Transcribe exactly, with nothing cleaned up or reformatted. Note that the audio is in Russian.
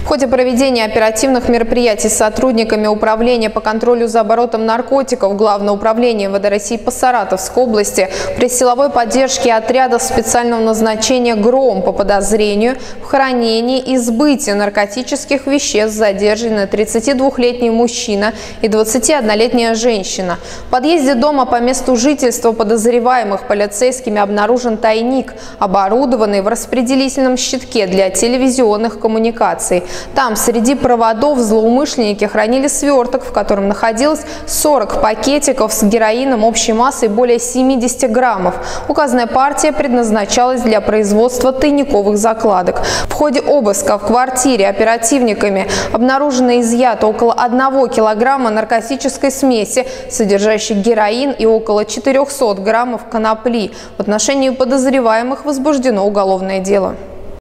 В ходе проведения оперативных мероприятий с сотрудниками Управления по контролю за оборотом наркотиков Главного управления эм вэ дэ России по Саратовской области при силовой поддержке отрядов специального назначения «Гром» по подозрению в хранении и сбытии наркотических веществ задержаны тридцатидвухлетний мужчина и двадцатиоднолетняя женщина. В подъезде дома по месту жительства подозреваемых полицейскими обнаружен тайник, оборудованный в распределительном щитке для телевизионных коммуникаций. Там среди проводов злоумышленники хранили сверток, в котором находилось сорок пакетиков с героином общей массой более семидесяти граммов. Указанная партия предназначалась для производства тайниковых закладок. В ходе обыска в квартире оперативниками обнаружено и изъято около одного килограмма наркотической смеси, содержащей героин, и около четырёхсот граммов конопли. В отношении подозреваемых возбуждено уголовное дело.